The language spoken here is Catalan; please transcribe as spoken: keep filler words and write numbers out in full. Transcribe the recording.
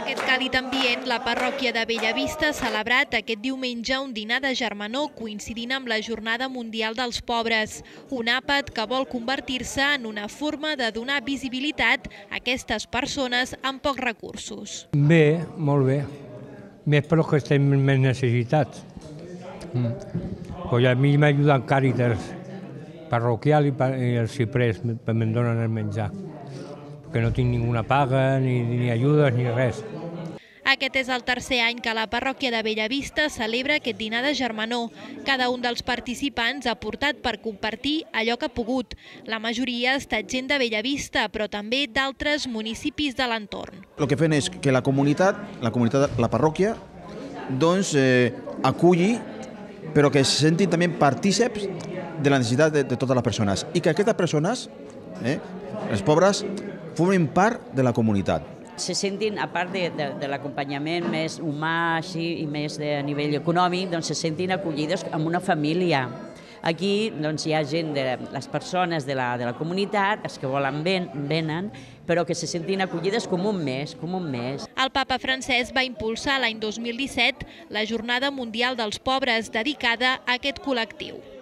aquest càlid ambient, la parròquia de Bellavista ha celebrat aquest diumenge un dinar de germanor coincidint amb la Jornada Mundial dels Pobres, un àpat que vol convertir-se en una forma de donar visibilitat a aquestes persones amb pocs recursos. Bé, molt bé. Més per als que estem més necessitats. Mm. Pues a mi m'ajuda el Càritas parroquial i, i el Ciprés, que me'n donen el menjar. Perquè no tinc ninguna paga, ni, ni ajudes, ni res. Aquest és el tercer any que la parròquia de Bellavista celebra aquest dinar de germanor. Cada un dels participants ha aportat per compartir allò que ha pogut. La majoria ha estat gent de Bellavista, però també d'altres municipis de l'entorn. El que fem és que la comunitat, la comunitat, la parròquia, doncs eh, aculli, però que se sentin també partíceps de la necessitat de, de totes les persones i que aquestes persones, eh, els pobres, formin part de la comunitat. Se sentin, a part de, de, de l'acompanyament més humà així, i més de a nivell econòmic, doncs se sentin acollides en una família. Aquí doncs, hi ha gent, de les persones de la, de la comunitat, els que volen ven, venen, però que se sentin acollides com un mes, com un mes. El papa Francesc va impulsar l'any dos mil disset la Jornada Mundial dels Pobres dedicada a aquest col·lectiu.